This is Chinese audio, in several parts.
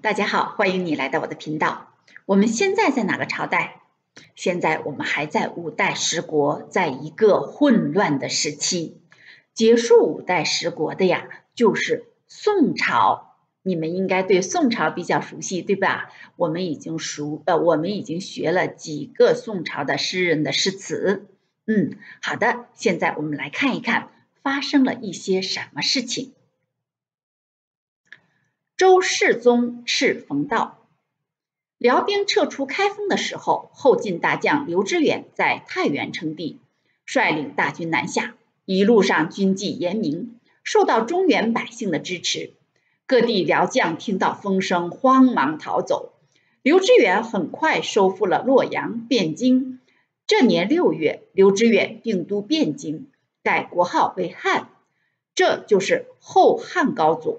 大家好，欢迎你来到我的频道。我们现在在哪个朝代？现在我们还在五代十国，在一个混乱的时期。结束五代十国的呀，就是宋朝。你们应该对宋朝比较熟悉，对吧？我们已经学了几个宋朝的诗人的诗词。好的，现在我们来看一看发生了一些什么事情。周世宗是冯道。辽兵撤出开封的时候，后晋大将刘知远在太原称帝，率领大军南下，一路上军纪严明，受到中原百姓的支持。各地辽将听到风声，慌忙逃走。刘知远很快收复了洛阳、汴京。这年6月，刘知远定都汴京，改国号为汉，这就是后汉高祖。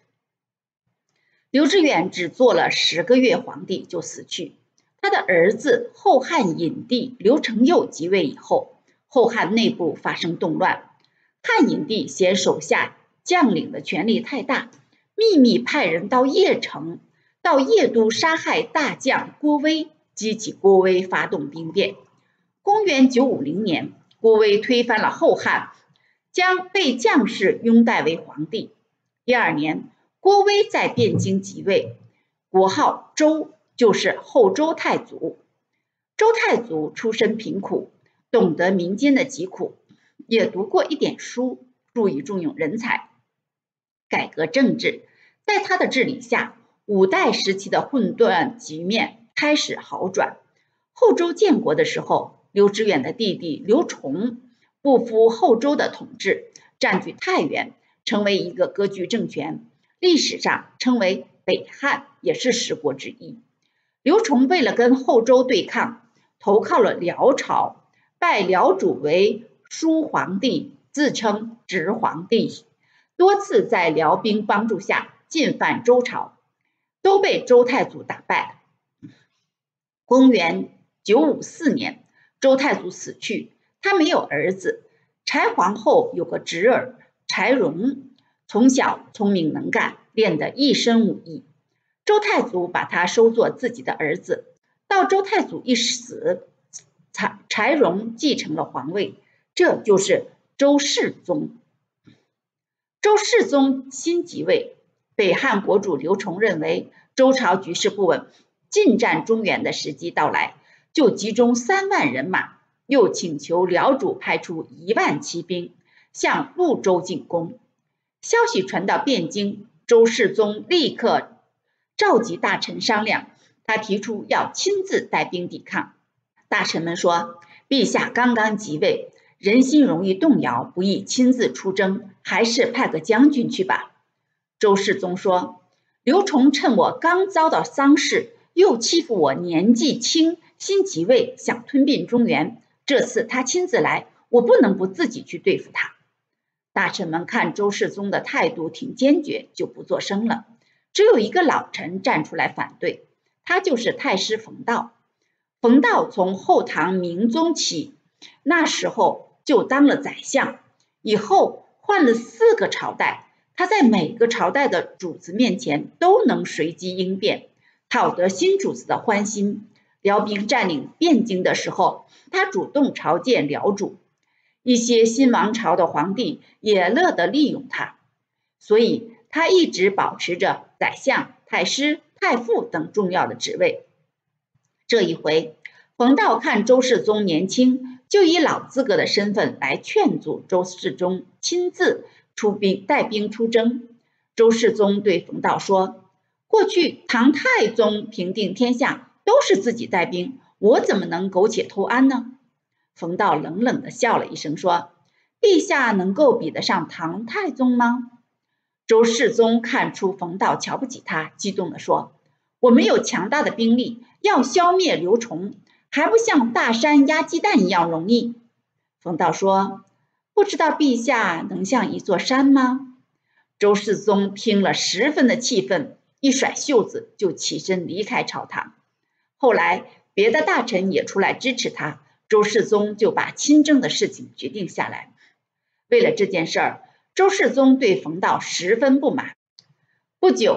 刘知远只做了10个月皇帝就死去，他的儿子后汉隐帝刘承佑即位以后，后汉内部发生动乱。汉隐帝嫌手下将领的权力太大，秘密派人到邺城、到邺都杀害大将郭威，激起郭威发动兵变。公元950年，郭威推翻了后汉，将被将士拥戴为皇帝。第2年，郭威在汴京即位，国号周，就是后周太祖。周太祖出身贫苦，懂得民间的疾苦，也读过一点书，注意重用人才，改革政治。在他的治理下，五代时期的混乱局面开始好转。后周建国的时候，刘知远的弟弟刘崇不服后周的统治，占据太原，成为一个割据政权，历史上称为北汉，也是10国之一。刘崇为了跟后周对抗，投靠了辽朝，拜辽主为书皇帝，自称直皇帝，多次在辽兵帮助下进犯周朝，都被周太祖打败。公元954年，周太祖死去，他没有儿子。柴皇后有个侄儿柴荣，从小聪明能干，练得一身武艺。周太祖把他收作自己的儿子。到周太祖一死，柴荣继承了皇位，这就是周世宗。周世宗新即位，北汉国主刘崇认为周朝局势不稳，进占中原的时机到来，就集中3万人马，又请求辽主派出1万骑兵向潞州进攻。消息传到汴京，周世宗立刻召集大臣商量，他提出要亲自带兵抵抗。大臣们说，陛下刚刚即位，人心容易动摇，不宜亲自出征，还是派个将军去吧。周世宗说，刘崇趁我刚遭到丧事，又欺负我年纪轻，新即位，想吞并中原，这次他亲自来，我不能不自己去对付他。大臣们看周世宗的态度挺坚决，就不作声了。只有一个老臣站出来反对，他就是太师冯道。冯道从后唐明宗起，那时候就当了宰相，以后换了4个朝代，他在每个朝代的主子面前都能随机应变，讨得新主子的欢心。辽兵占领汴京的时候，他主动朝见辽主，一些新王朝的皇帝也乐得利用他，所以他一直保持着宰相、太师、太傅等重要的职位。这一回，冯道看周世宗年轻，就以老资格的身份来劝阻周世宗亲自带兵出征。周世宗对冯道说，过去唐太宗平定天下都是自己带兵，我怎么能苟且偷安呢？冯道冷冷地笑了一声说，陛下能够比得上唐太宗吗？周世宗看出冯道瞧不起他，激动地说，我们有强大的兵力，要消灭刘崇，还不像大山压鸡蛋一样容易。冯道说，不知道陛下能像一座山吗？周世宗听了十分的气愤，一甩袖子就起身离开朝堂。后来别的大臣也出来支持他，周世宗就把亲征的事情决定下来。为了这件事儿，周世宗对冯道十分不满。不久，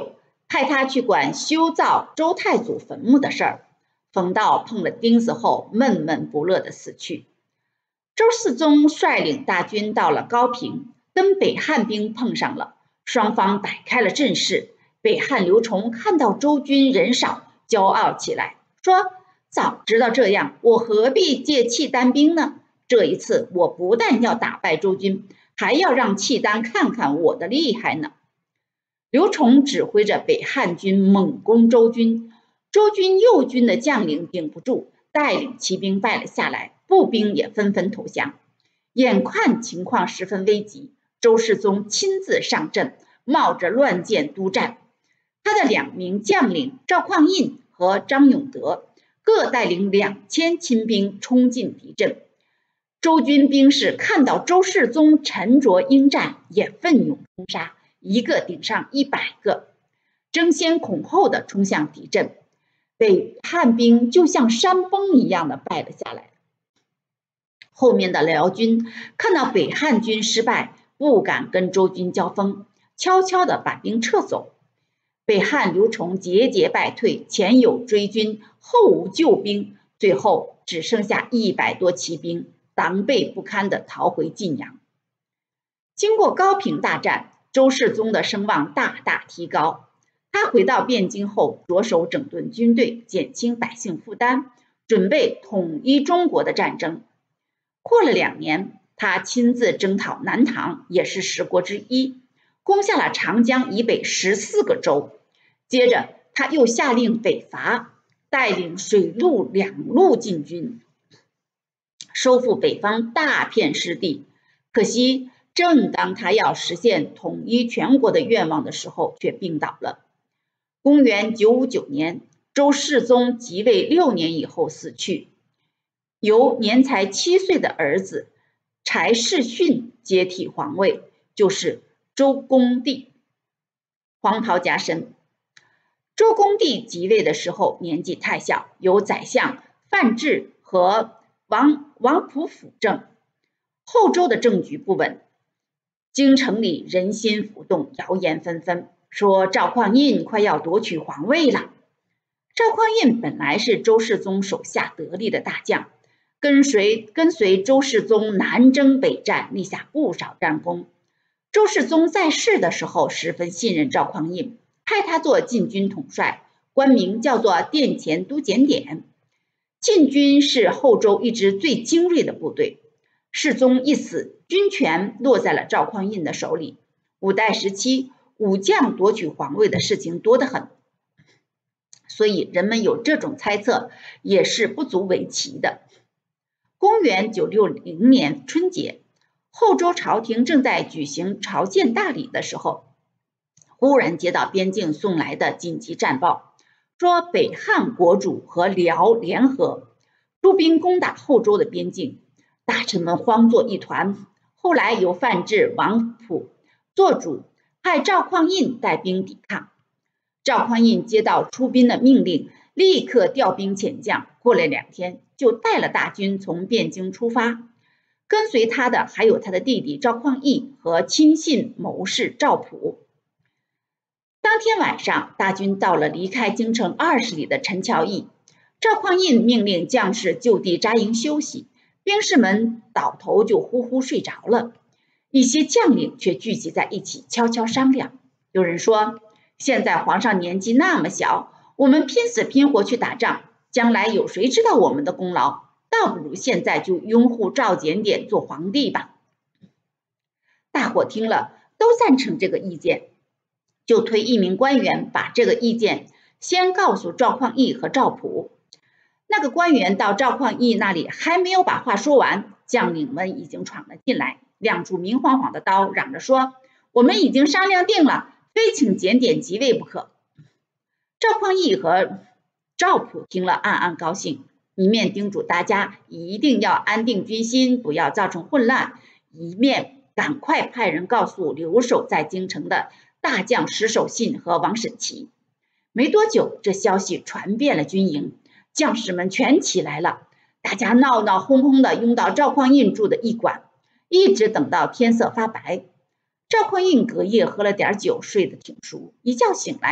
派他去管修造周太祖坟墓的事儿。冯道碰了钉子后，闷闷不乐地死去。周世宗率领大军到了高平，跟北汉兵碰上了，双方摆开了阵势。北汉刘崇看到周军人少，骄傲起来，说：“早知道这样，我何必借契丹兵呢？这一次我不但要打败周军，还要让契丹看看我的厉害呢。”刘崇指挥着北汉军猛攻周军，周军右军的将领顶不住，带领骑兵败了下来，步兵也纷纷投降。眼看情况十分危急，周世宗亲自上阵，冒着乱箭督战。他的2名将领赵匡胤和张永德各带领2000亲兵冲进敌阵。周军兵士看到周世宗沉着应战，也奋勇冲杀，一个顶上100个，争先恐后的冲向敌阵。北汉兵就像山崩一样的败了下来。后面的辽军看到北汉军失败，不敢跟周军交锋，悄悄地把兵撤走。北汉刘崇节节败退，前有追军，后无救兵，最后只剩下100多骑兵，狼狈不堪地逃回晋阳。经过高平大战，周世宗的声望大大提高。他回到汴京后，着手整顿军队，减轻百姓负担，准备统一中国的战争。过了2年，他亲自征讨南唐，也是10国之一，攻下了长江以北14个州。接着，他又下令北伐，带领水陆2路进军，收复北方大片失地。可惜，正当他要实现统一全国的愿望的时候，却病倒了。公元959年，周世宗即位6年以后死去，由年才7岁的儿子柴士训接替皇位，就是周恭帝。黄袍加身。周恭帝即位的时候年纪太小，由宰相范质和王溥辅政，后周的政局不稳，京城里人心浮动，谣言纷纷，说赵匡胤快要夺取皇位了。赵匡胤本来是周世宗手下得力的大将，跟随周世宗南征北战，立下不少战功。周世宗在世的时候十分信任赵匡胤，派他做禁军统帅，官名叫做殿前都检点。禁军是后周一支最精锐的部队。世宗一死，军权落在了赵匡胤的手里。五代时期，武将夺取皇位的事情多得很，所以人们有这种猜测也是不足为奇的。公元960年春节，后周朝廷正在举行朝见大礼的时候，忽然接到边境送来的紧急战报，说北汉国主和辽联合出兵攻打后周的边境。大臣们慌作一团，后来由范质、王溥做主，派赵匡胤带兵抵抗。赵匡胤接到出兵的命令，立刻调兵遣将，过了2天就带了大军从汴京出发。跟随他的还有他的弟弟赵匡胤和亲信谋士赵普。当天晚上，大军到了离开京城20里的陈桥驿，赵匡胤命令将士就地扎营休息，兵士们倒头就呼呼睡着了。一些将领却聚集在一起悄悄商量。有人说，现在皇上年纪那么小，我们拼死拼活去打仗，将来有谁知道我们的功劳？倒不如现在就拥护赵检点做皇帝吧。大伙听了都赞成这个意见，就推一名官员把这个意见先告诉赵匡胤和赵普。那个官员到赵匡胤那里还没有把话说完，将领们已经闯了进来，亮出明晃晃的刀，嚷着说：“我们已经商量定了，非请检点即位不可。”赵匡胤和赵普听了暗暗高兴，一面叮嘱大家一定要安定军心，不要造成混乱，一面赶快派人告诉留守在京城的大将石守信和王审琦。没多久，这消息传遍了军营，将士们全起来了，大家闹闹哄哄的拥到赵匡胤住的驿馆，一直等到天色发白。赵匡胤隔夜喝了点酒，睡得挺熟，一觉醒来，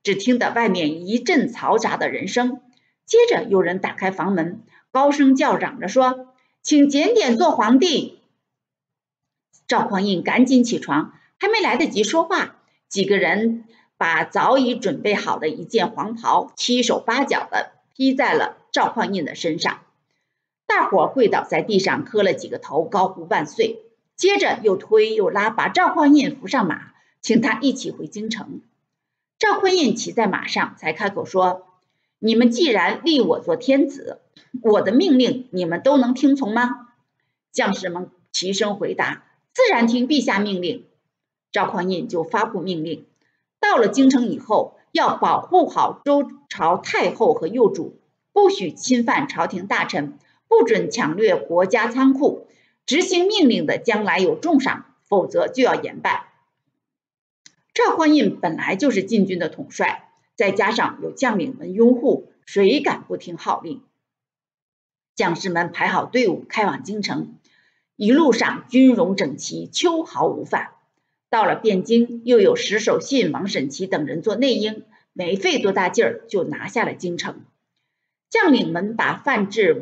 只听得外面一阵嘈杂的人声，接着有人打开房门，高声叫嚷着说：“请检点做皇帝。”赵匡胤赶紧起床，还没来得及说话，几个人把早已准备好的一件黄袍七手八脚的披在了赵匡胤的身上。大伙跪倒在地上磕了几个头，高呼万岁，接着又推又拉，把赵匡胤扶上马，请他一起回京城。赵匡胤骑在马上，才开口说：“你们既然立我做天子，我的命令你们都能听从吗？”将士们齐声回答：“自然听陛下命令。”赵匡胤就发布命令，到了京城以后，要保护好周朝太后和幼主，不许侵犯朝廷大臣，不准抢掠国家仓库，执行命令的将来有重赏，否则就要严办。赵匡胤本来就是禁军的统帅，再加上有将领们拥护，谁敢不听号令？将士们排好队伍，开往京城。一路上军容整齐，秋毫无犯。到了汴京，又有石守信、王审琦等人做内应，没费多大劲儿就拿下了京城。将领们把范质、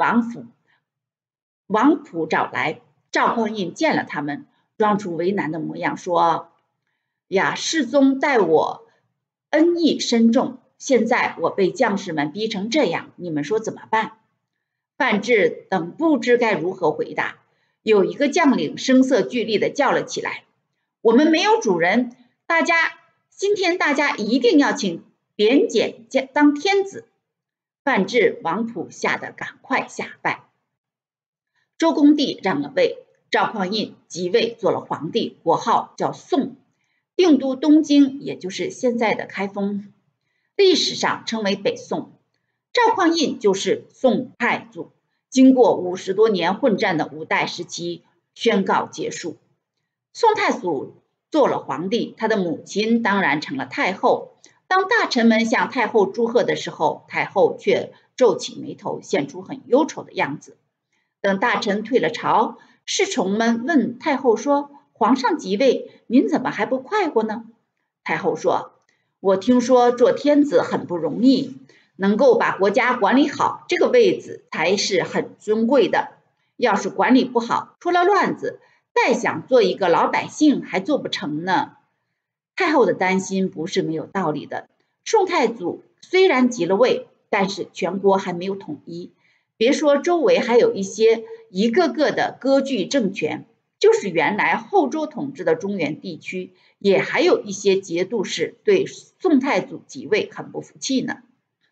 王普找来，赵匡胤见了他们，装出为难的模样，说：“呀，世宗待我恩义深重，现在我被将士们逼成这样，你们说怎么办？”范质等不知该如何回答。有一个将领声色俱厉地叫了起来：“我们没有主人，今天大家一定要请扁简当天子。”范质、王普吓得赶快下拜。周恭帝让了位，赵匡胤即位做了皇帝，国号叫宋，定都东京，也就是现在的开封，历史上称为北宋。赵匡胤就是宋太祖，经过50多年混战的5代时期宣告结束。宋太祖做了皇帝，他的母亲当然成了太后。当大臣们向太后祝贺的时候，太后却皱起眉头，现出很忧愁的样子。等大臣退了朝，侍从们问太后说：“皇上即位，您怎么还不快活呢？”太后说：“我听说做天子很不容易，能够把国家管理好，这个位子才是很尊贵的。要是管理不好，出了乱子，再想做一个老百姓还做不成呢。”太后的担心不是没有道理的。宋太祖虽然即了位，但是全国还没有统一。别说周围还有一个个的割据政权，就是原来后周统治的中原地区，也还有一些节度使对宋太祖即位很不服气呢。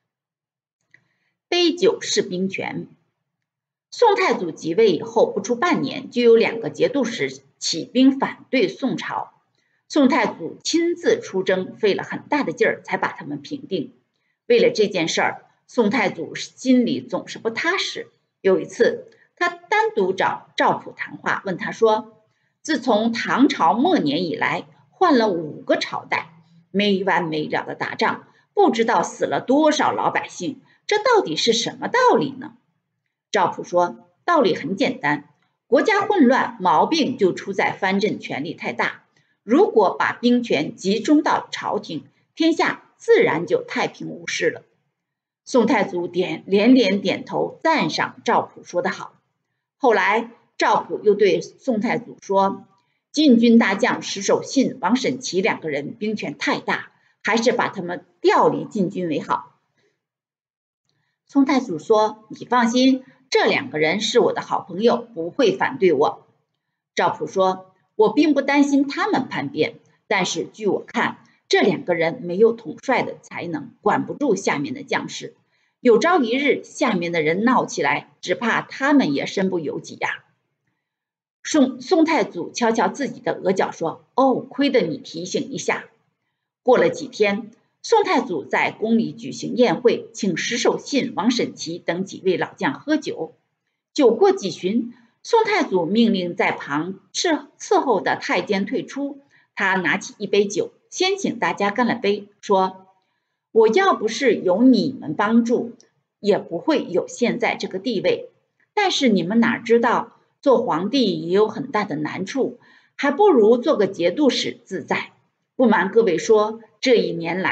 杯酒释兵权。宋太祖即位以后不出半年，就有2个节度使起兵反对宋朝。宋太祖亲自出征，费了很大的劲儿才把他们平定。为了这件事儿，宋太祖心里总是不踏实。有一次，他单独找赵普谈话，问他说：“自从唐朝末年以来，换了5个朝代，没完没了的打仗，不知道死了多少老百姓，这到底是什么道理呢？”赵普说：“道理很简单，国家混乱，毛病就出在藩镇权力太大。如果把兵权集中到朝廷，天下自然就太平无事了。”宋太祖连连点头，赞赏赵普说得好。后来赵普又对宋太祖说：“禁军大将石守信、王审琦2个人兵权太大，还是把他们调离禁军为好。”宋太祖说：“你放心，这2个人是我的好朋友，不会反对我。”赵普说：“我并不担心他们叛变，但是据我看，这2个人没有统帅的才能，管不住下面的将士。有朝一日下面的人闹起来，只怕他们也身不由己呀。”宋太祖敲敲自己的额角说：“哦，亏得你提醒一下。”过了几天，宋太祖在宫里举行宴会，请石守信、王审琦等几位老将喝酒。酒过几巡，宋太祖命令在旁伺候的太监退出，他拿起一杯酒，先请大家干了杯，说：“我要不是有你们帮助，也不会有现在这个地位。但是你们哪知道，做皇帝也有很大的难处，还不如做个节度使自在。不瞒各位说，这1年来，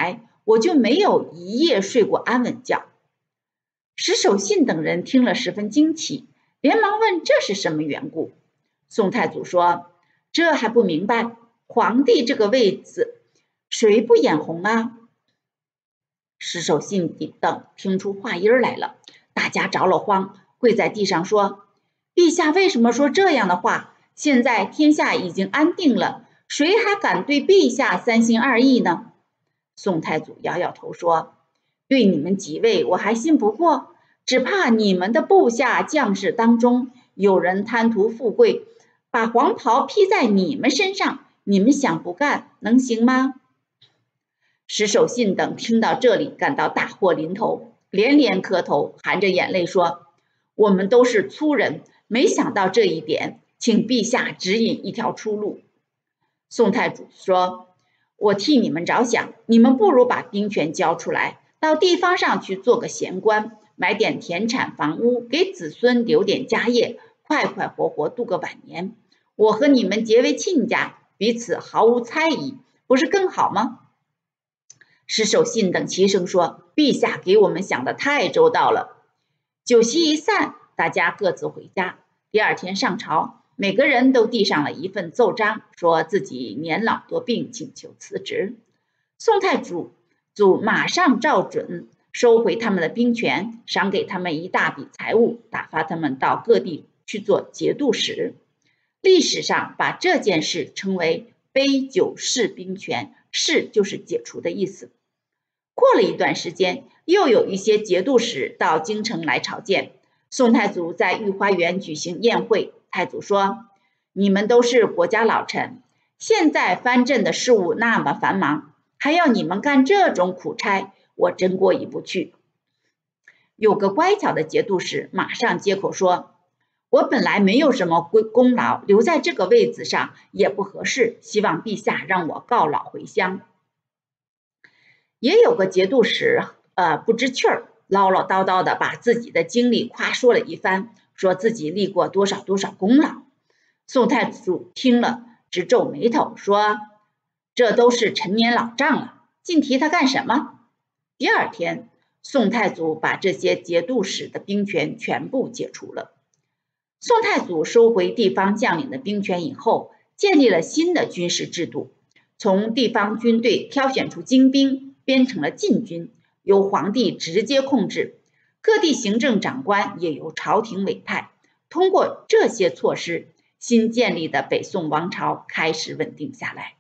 我就没有一夜睡过安稳觉。石守信等人听了十分惊奇，连忙问这是什么缘故。宋太祖说：“这还不明白？皇帝这个位子，谁不眼红啊？”石守信等听出话音来了，大家着了慌，跪在地上说：“陛下为什么说这样的话？现在天下已经安定了，谁还敢对陛下三心二意呢？”宋太祖摇摇头说：“对你们几位我还信不过，只怕你们的部下将士当中有人贪图富贵，把黄袍披在你们身上，你们想不干能行吗？”石守信等听到这里，感到大祸临头，连连磕头，含着眼泪说：“我们都是粗人，没想到这一点，请陛下指引一条出路。”宋太祖说：“我替你们着想，你们不如把兵权交出来，到地方上去做个闲官，买点田产房屋，给子孙留点家业，快快活活度个晚年。我和你们结为亲家，彼此毫无猜疑，不是更好吗？”石守信等齐声说：“陛下给我们想得太周到了。”酒席一散，大家各自回家。第二天上朝，每个人都递上了一份奏章，说自己年老多病，请求辞职。宋太祖马上照准收回他们的兵权，赏给他们一大笔财物，打发他们到各地去做节度使。历史上把这件事称为杯酒释兵权，释就是解除的意思。过了一段时间，又有一些节度使到京城来朝见。宋太祖在御花园举行宴会，太祖说：“你们都是国家老臣，现在藩镇的事务那么繁忙，还要你们干这种苦差，我真过意不去。”有个乖巧的节度使马上接口说：“我本来没有什么功劳，留在这个位子上也不合适，希望陛下让我告老回乡。”也有个节度使不知趣儿，唠唠叨叨的把自己的经历夸说了一番，说自己立过多少多少功劳。宋太祖听了直皱眉头，说：“这都是陈年老账了，尽提他干什么？”第二天，宋太祖把这些节度使的兵权全部解除了。宋太祖收回地方将领的兵权以后，建立了新的军事制度，从地方军队挑选出精兵，编成了禁军，由皇帝直接控制，各地行政长官也由朝廷委派。通过这些措施，新建立的北宋王朝开始稳定下来。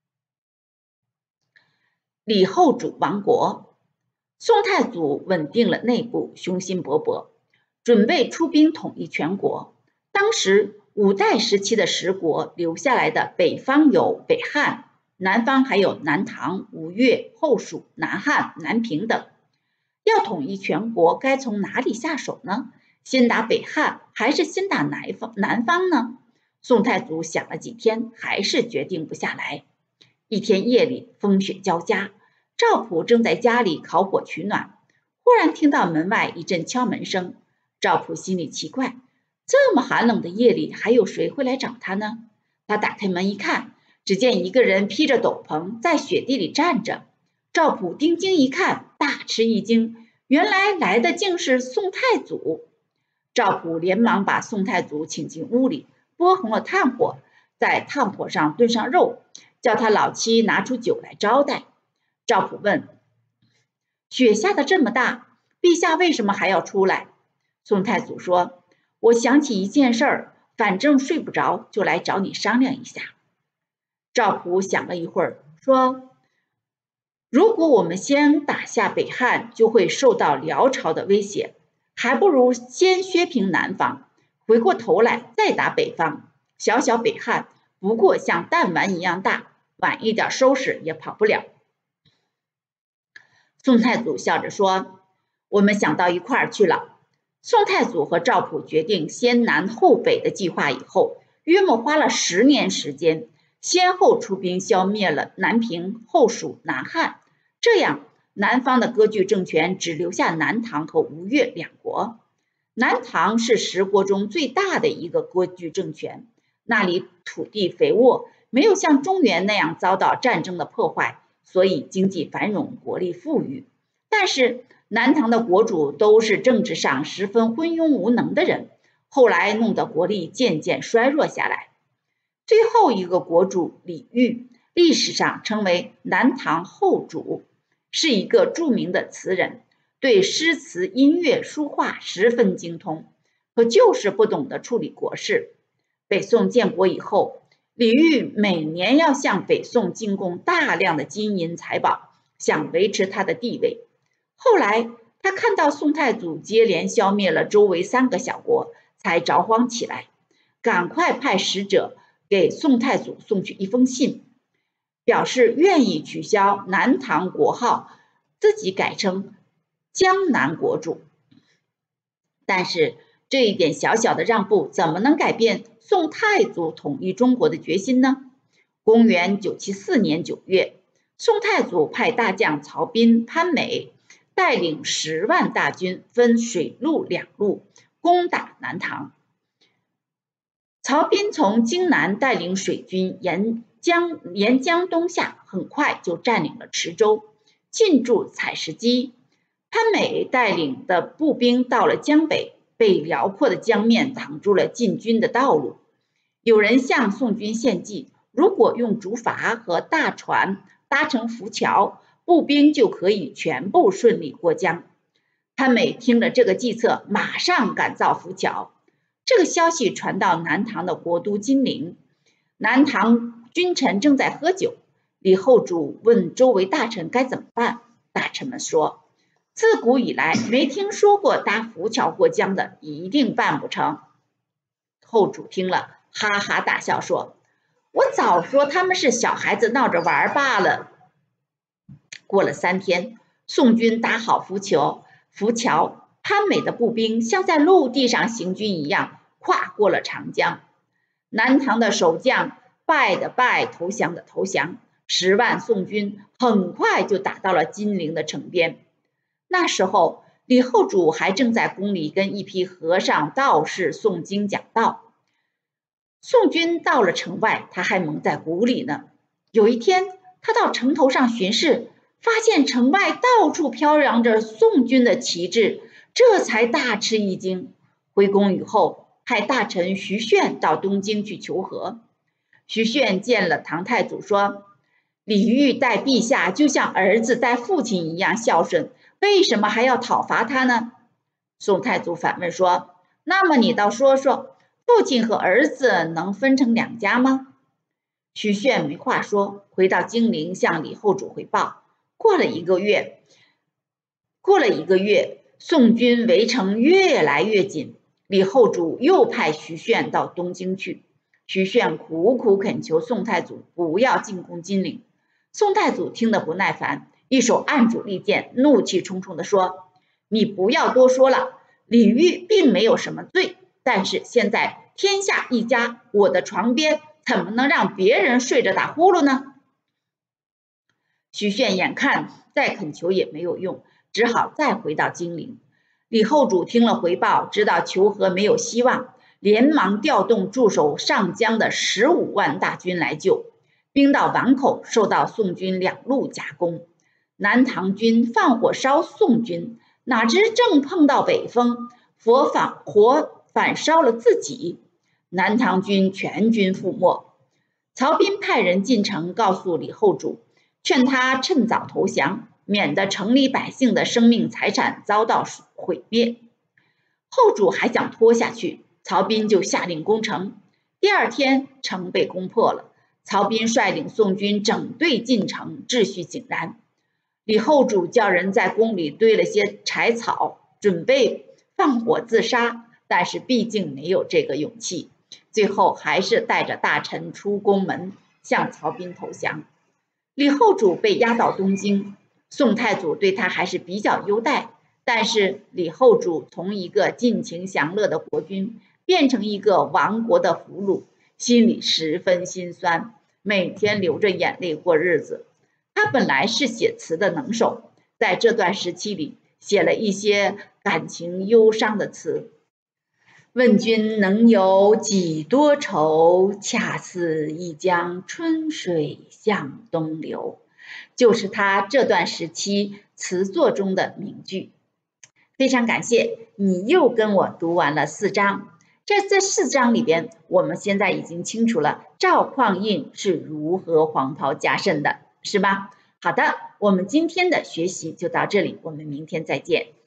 李后主亡国，宋太祖稳定了内部，雄心勃勃，准备出兵统一全国。当时五代时期的十国留下来的北方有北汉，南方还有南唐、吴越、后蜀、南汉、南平等。要统一全国，该从哪里下手呢？先打北汉还是先打南方呢？宋太祖想了几天，还是决定不下来。一天夜里，风雪交加，赵普正在家里烤火取暖，忽然听到门外一阵敲门声。赵普心里奇怪，这么寒冷的夜里，还有谁会来找他呢？他打开门一看，只见一个人披着斗篷在雪地里站着。赵普定睛一看，大吃一惊，原来来的竟是宋太祖。赵普连忙把宋太祖请进屋里，拨红了炭火，在炭火上炖上肉，叫他老妻拿出酒来招待。赵普问：“雪下得这么大，陛下为什么还要出来？”宋太祖说：“我想起一件事儿，反正睡不着，就来找你商量一下。”赵普想了一会儿，说：“如果我们先打下北汉，就会受到辽朝的威胁，还不如先削平南方，回过头来再打北方。小小北汉不过像弹丸一样大，晚一点收拾也跑不了。”宋太祖笑着说：“我们想到一块儿去了。”宋太祖和赵普决定先南后北的计划以后，约莫花了10年时间，先后出兵消灭了南平、后蜀、南汉，这样南方的割据政权只留下南唐和吴越两国。南唐是10国中最大的一个割据政权，那里土地肥沃，没有像中原那样遭到战争的破坏， 所以经济繁荣，国力富裕。但是南唐的国主都是政治上十分昏庸无能的人，后来弄得国力渐渐衰弱下来。最后一个国主李煜，历史上称为南唐后主，是一个著名的词人，对诗词、音乐、书画十分精通，可就是不懂得处理国事。北宋建国以后，李煜每年要向北宋进贡大量的金银财宝，想维持他的地位。后来他看到宋太祖接连消灭了周围3个小国，才着慌起来，赶快派使者给宋太祖送去一封信，表示愿意取消南唐国号，自己改称江南国主。但是这一点小小的让步，怎么能改变宋太祖统一中国的决心呢？公元974年9月，宋太祖派大将曹彬、潘美带领10万大军，分水陆2路攻打南唐。曹彬从荆南带领水军沿江东下，很快就占领了池州，进驻采石矶。潘美带领的步兵到了江北，被辽阔的江面挡住了进军的道路。有人向宋军献计，如果用竹筏和大船搭成浮桥，步兵就可以全部顺利过江。潘美听了这个计策，马上赶造浮桥。这个消息传到南唐的国都金陵，南唐君臣正在喝酒。李后主问周围大臣该怎么办，大臣们说，自古以来没听说过搭浮桥过江的，一定办不成。后主听了，哈哈大笑说，我早说他们是小孩子闹着玩罢了。过了3天，宋军搭好浮桥，潘美的步兵像在陆地上行军一样跨过了长江。南唐的守将败的败，投降的投降，10万宋军很快就打到了金陵的城边。那时候李后主还正在宫里跟一批和尚道士诵经讲道。宋军到了城外，他还蒙在鼓里呢。有一天，他到城头上巡视，发现城外到处飘扬着宋军的旗帜，这才大吃一惊。回宫以后，派大臣徐铉到东京去求和。徐铉见了唐太祖，说，李煜待陛下就像儿子待父亲一样孝顺，为什么还要讨伐他呢？宋太祖反问说，那么你倒说说，父亲和儿子能分成2家吗？徐铉没话说，回到金陵向李后主汇报。过了一个月，宋军围城越来越紧，李后主又派徐铉到东京去。徐铉苦苦恳求宋太祖不要进攻金陵。宋太祖听得不耐烦，一手按住利剑，怒气冲冲地说，你不要多说了，李煜并没有什么罪，但是现在天下一家，我的床边怎么能让别人睡着打呼噜呢？徐铉眼看再恳求也没有用，只好再回到金陵。李后主听了回报，知道求和没有希望，连忙调动驻守上江的15万大军来救。兵到碗口，受到宋军2路夹攻。南唐军放火烧宋军，哪知正碰到北风，火反烧了自己，南唐军全军覆没。曹彬派人进城告诉李后主，劝他趁早投降，免得城里百姓的生命财产遭到毁灭。后主还想拖下去，曹彬就下令攻城。第2天，城被攻破了。曹彬率领宋军整队进城，秩序井然。李后主叫人在宫里堆了些柴草，准备放火自杀，但是毕竟没有这个勇气，最后还是带着大臣出宫门向曹彬投降。李后主被押到东京，宋太祖对他还是比较优待，但是李后主从一个尽情享乐的国君变成一个亡国的俘虏，心里十分心酸，每天流着眼泪过日子。他本来是写词的能手，在这段时期里写了一些感情忧伤的词。问君能有几多愁，恰似一江春水向东流。 就是他这段时期词作中的名句。非常感谢你又跟我读完了4章。这4章里边，我们现在已经清楚了赵匡胤是如何黄袍加身的，是吧？好的，我们今天的学习就到这里，我们明天再见。